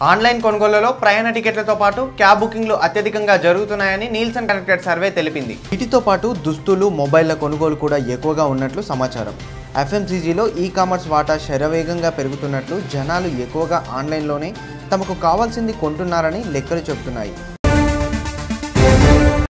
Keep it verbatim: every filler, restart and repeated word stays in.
Online కొనుగోళ్లలో ప్రయాణ టికెట్లతో పాటు cab బుకింగ్లు అత్యధికంగా జరుగుతున్నాయని నీల్సన్ కనెక్టెడ్ సర్వే తెలిపింది. వీటితో పాటు దుస్తులు, మొబైళ్ల కొనుగోలు కూడా ఎక్కువగా ఉన్నట్లు సమాచారం. ఎఫ్ఎంసీజీలో ఈ కామర్స్ వాటా శరవేగంగా పెరుగుతున్నట్లు, జనాలు ఎక్కువగా ఆన్లైన్లోనే తమకు కావాల్సింది కొంటున్నారని లెక్కలు చెబుతున్నాయి.